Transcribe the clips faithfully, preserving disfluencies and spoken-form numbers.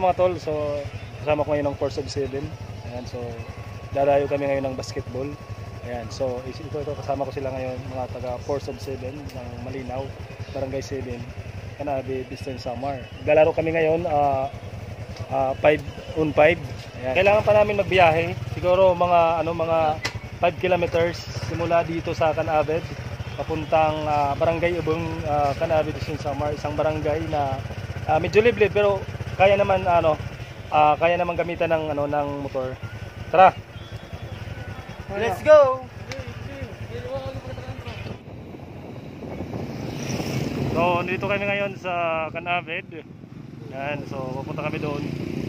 hello mga tol. So kasama ko ngayon ng Force of seven. Ayan, so dadayo kami ngayon ng basketball. Ayan, so ito, ito kasama ko sila ngayon, mga taga Force of seven ng Malinaw, Barangay seven, Canabe, Eastern Samar. Galaro kami ngayon uh, uh, five on five. Ayan. Kailangan pa namin magbiyahe, siguro mga ano mga five kilometers simula dito sa Canabe papuntang uh, Barangay Ubong, uh, Canabe, Eastern Samar, isang barangay na uh, medyo liblib pero kaya naman ano uh, kaya naman gamitan ng ano ng motor. Tara. Let's go. So, dito kami ngayon sa Canabe. Yan, so pupunta kami doon.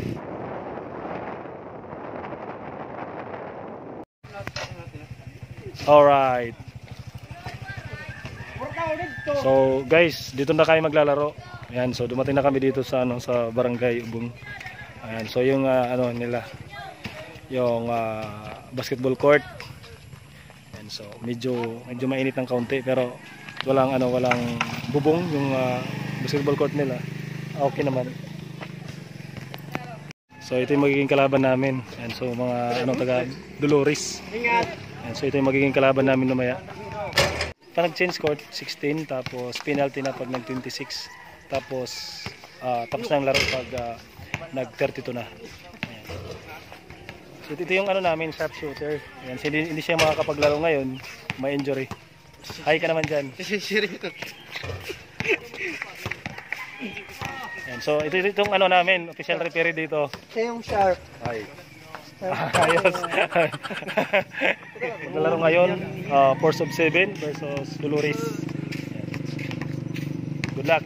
Alright. So guys, dito na kayo maglalaro. Ayan, so dumating na kami dito sa ano sa Barangay Ubong. Ayan, so yung uh, ano nila, yung uh, basketball court. Ayan, so medyo medyo mainit ng kaunti pero walang ano walang bubong yung uh, basketball court nila. Okay naman. So ito yung magiging kalaban namin. Ayan, so mga ano taga Dolores. Ayan, so ito yung magiging kalaban namin mamaya. Pag nag-change court sixteen, tapos penalty na pag nag-twenty-six, tapos uh, tapos na ang laro pag uh, nag-thirty-two na. Ayan. So ito yung ano namin, sharpshooter. Ayan, so hindi, hindi siya makakapaglaro ngayon, may injury. Hi ka naman dyan. Ayan, so ito itong ano namin, official referee dito. Siya yung sharp. Hi. Ayos. Maglalaro ngayon, uh, Force of seven versus Dolores. Good luck.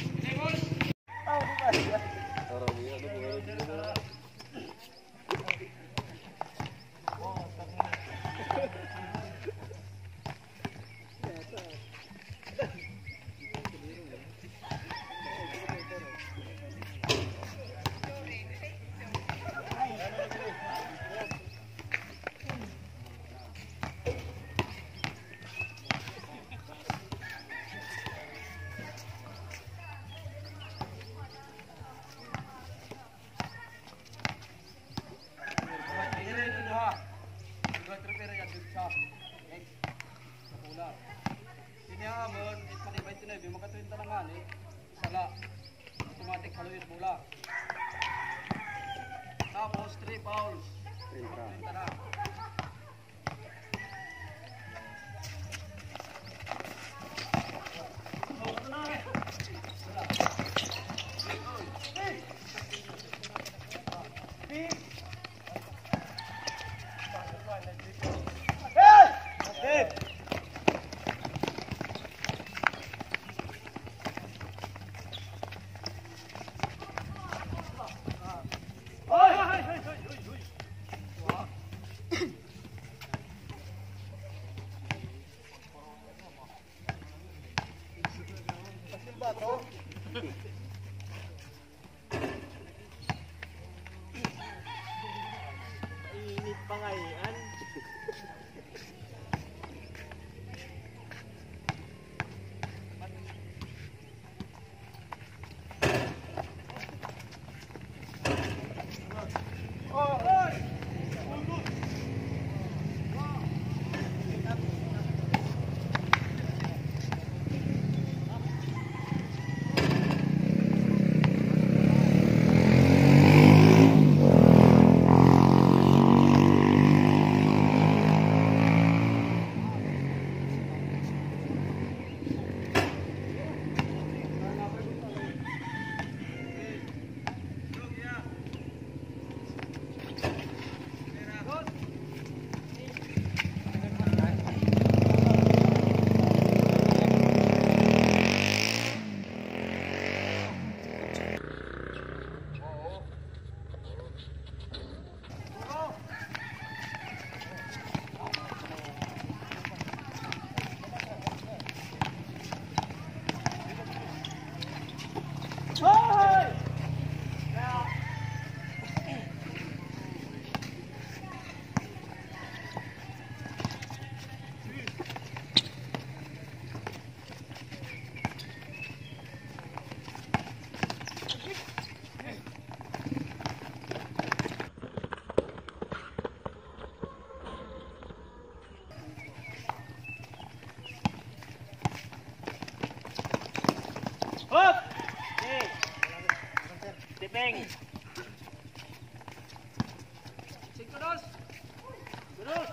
Tapos three fouls. Init pa nga yan. Peng. Cinco dos. Dos.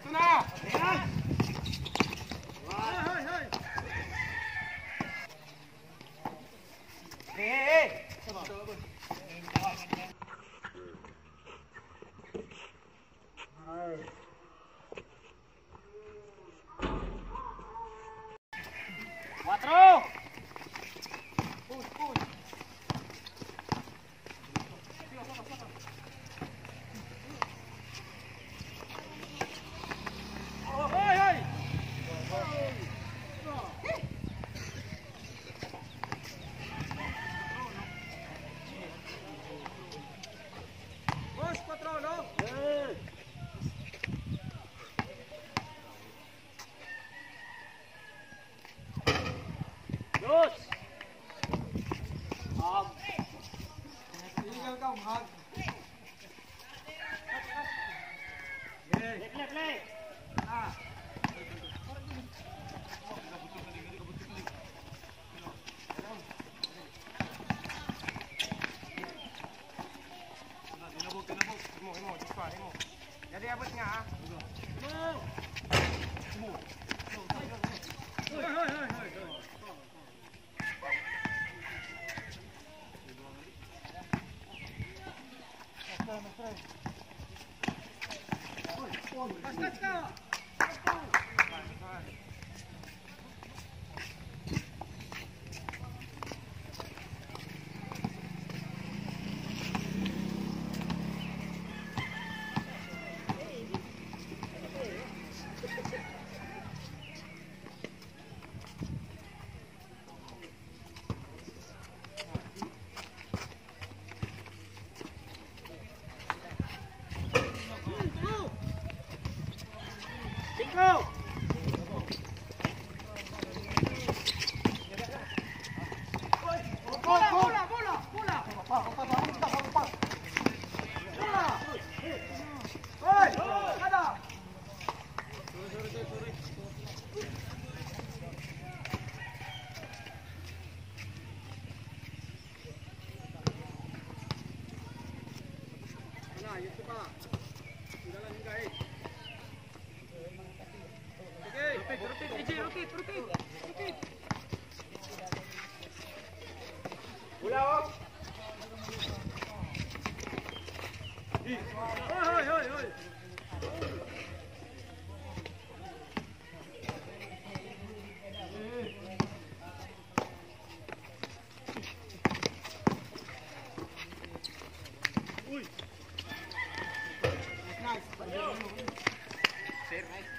Ito na! Ayan! Hoy, hoy, hoy! Hey! Cuatro! Push, push! Dos. Hag. Tinggal kau hag. Play, play, play. Ah. Tinabog, tinabog. Imo, imo, cepat, imo. Jadi abot nga ah. Imo. Imo. Hoy, hoy, hoy, hoy. Basket ka! Go! Bola, bola, bola, bola. Bola. Hoi, ada. Sorry, sorry, sorry. Nah, itu Pak. Sudah lah hingga eh. Rotate, rotate, A J, rotate, rotate, rotate. Bola off. Hoi, hoi, hoi. Ui. Nice. Save, nice.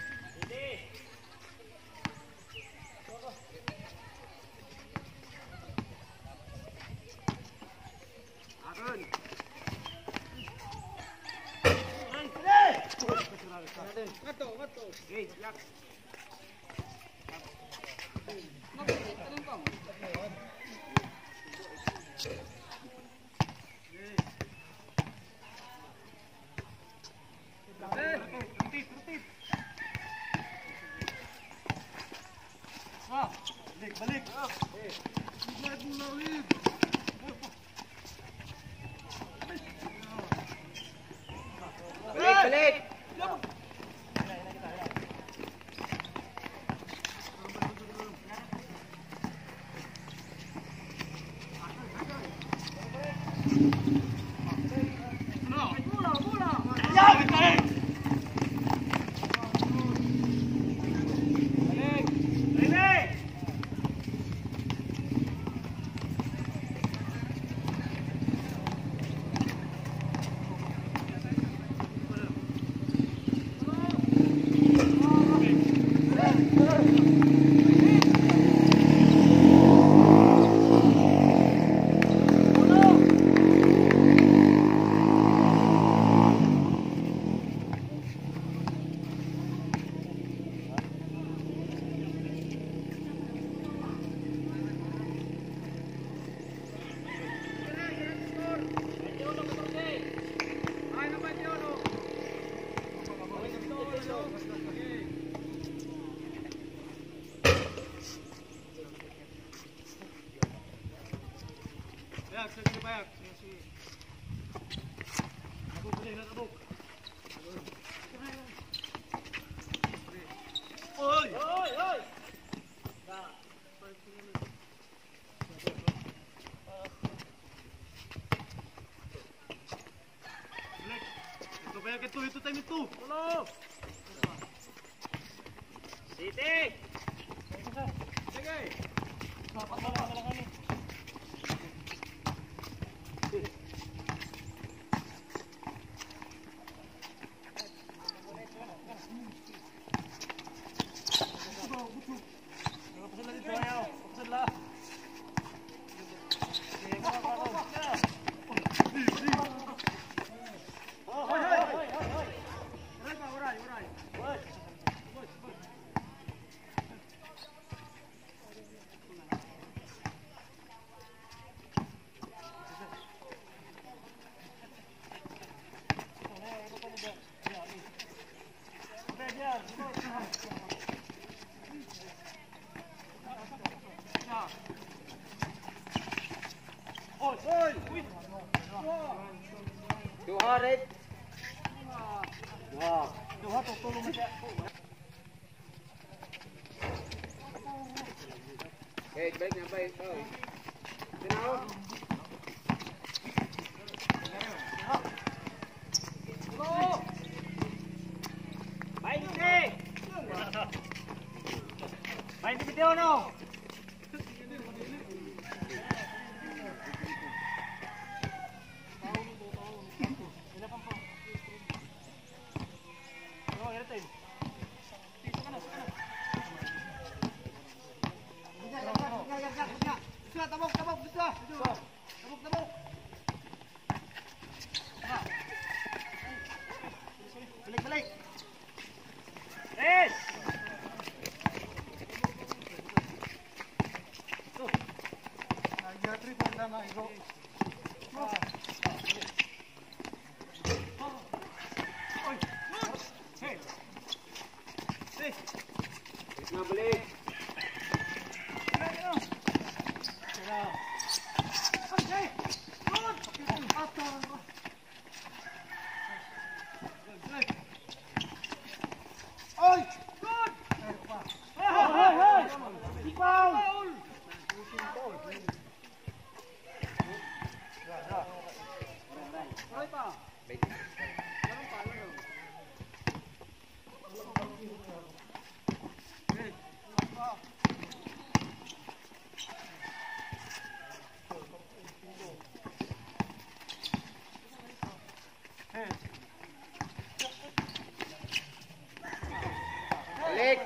Ngato, ngato. Okay, yak. Ngato, tanong kang. Rotate, rotate. Wah, balik, balik. Eh, balik mula ulit. Balik, balik. Bayak, sige bayak. Sige. Nabuk boleh nak nabuk. City! Sige! Duha red. Duha. Duha tutulong mo siya. Okay, baik na baik. Oh. Tinaw. Go. Baik ni. Baik ni video no. Tabok, tabok, bisa. Tabok, tabok. Balik, balik. Yes. Tuh. Nah, jatri pada na iro. Oi. Hey. Hey. Na balik. Balik.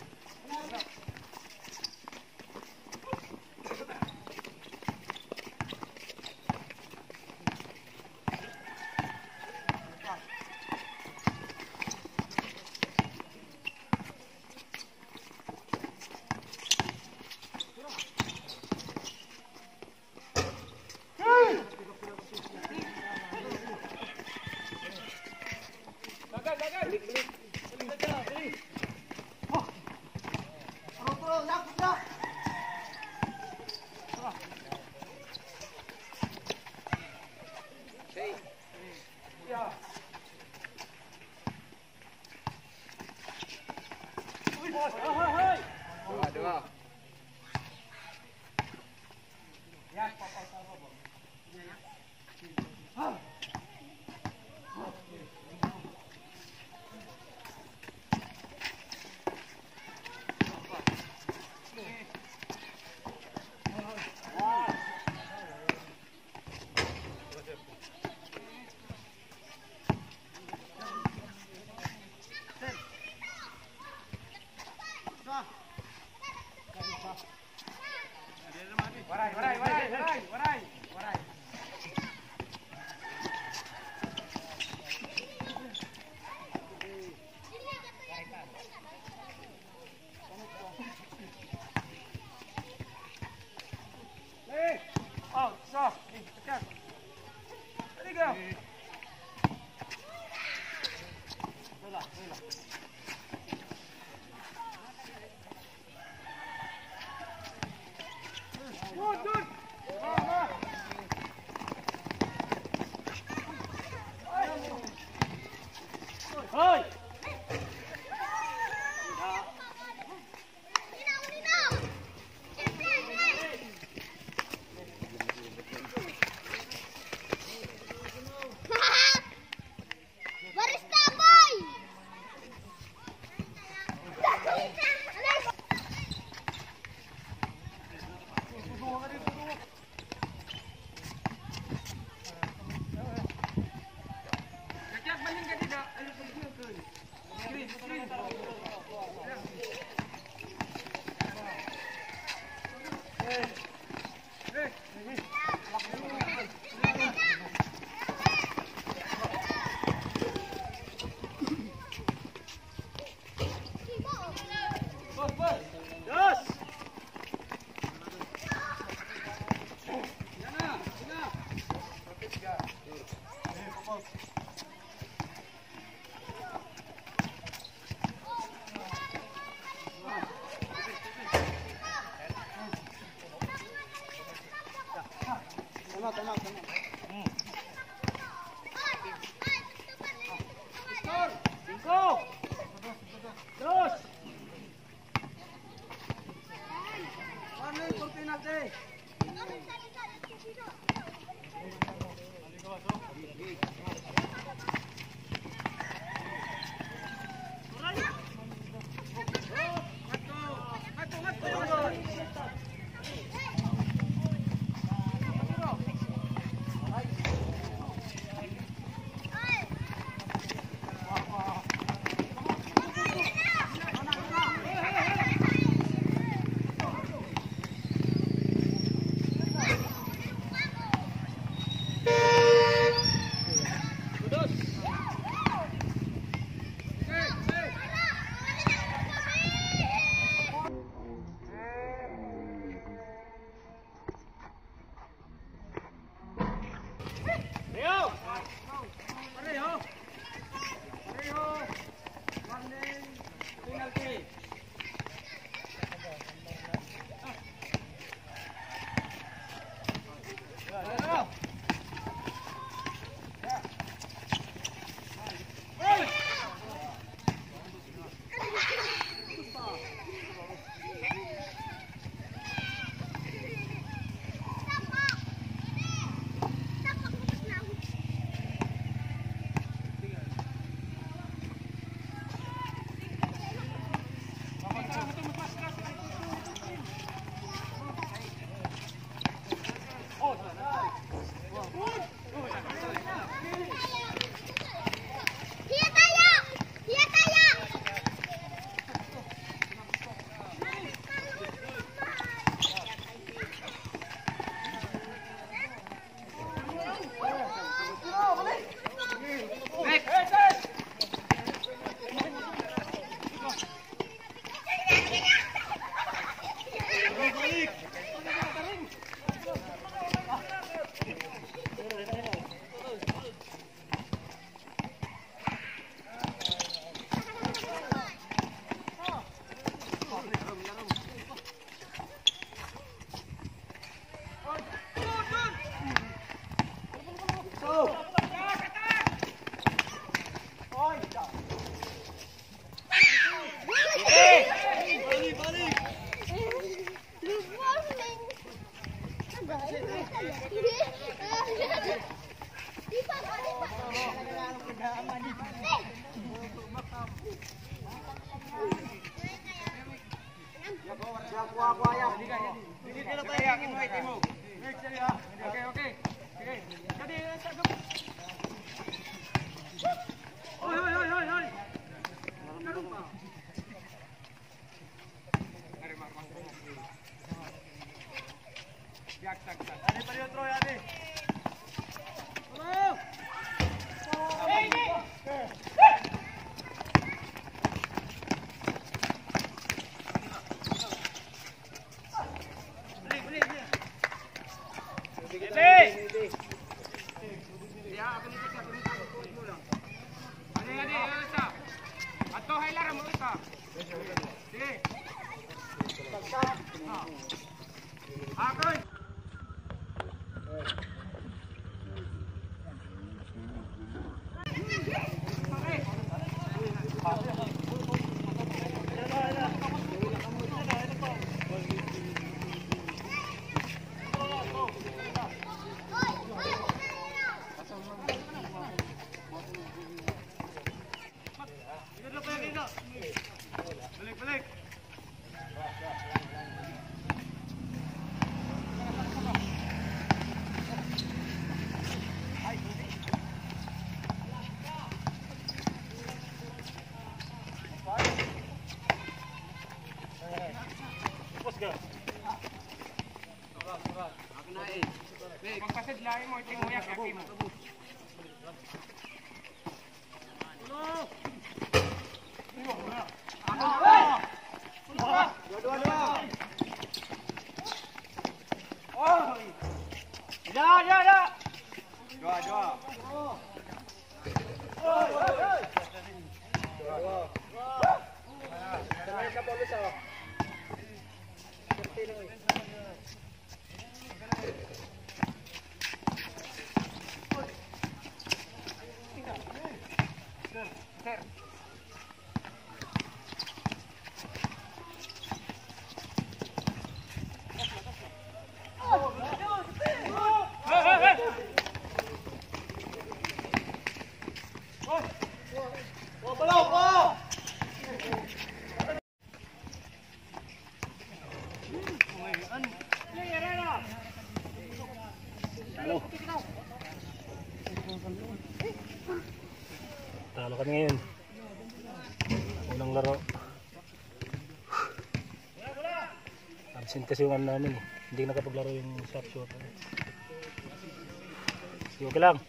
Gagal, gagal. Balik, balik. Dua, dua. Ya, papa sama bos. Ah. Warai, warai, warai, warai, warai, warai. Hey, oh, stop. Hey, tekan. Ready go. Bola, bola. Good, good. Hoy. Barista boy. Cinco. Dos. One for penalty. Magpasidlahin mo, ito mo yak, yakin mo. Ya, ya, ya. Dua, dua. unang laro. Absent kasi yung ano namin eh. Hindi nakapaglaro yung shot shot. Sige, okay lang.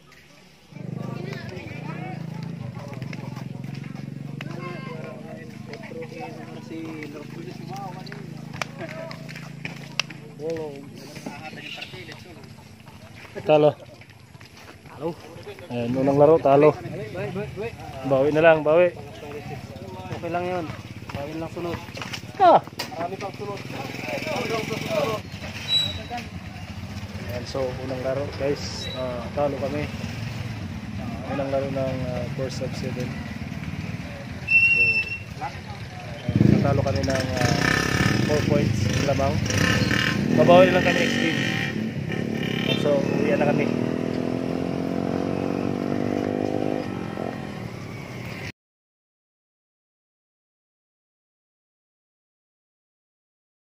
Talo. Talo. Ayan, unang laro, talo. Bawi na lang, bawi. Okay lang yun. Bawi lang sunod. Ah! Marami pang sunod. Ayan, so unang laro guys, uh, talo kami. Uh, unang laro ng uh, four sub seven. So, uh, natalo kami ng uh, four points lamang. Babawi lang kami next game. So, uwi na kami.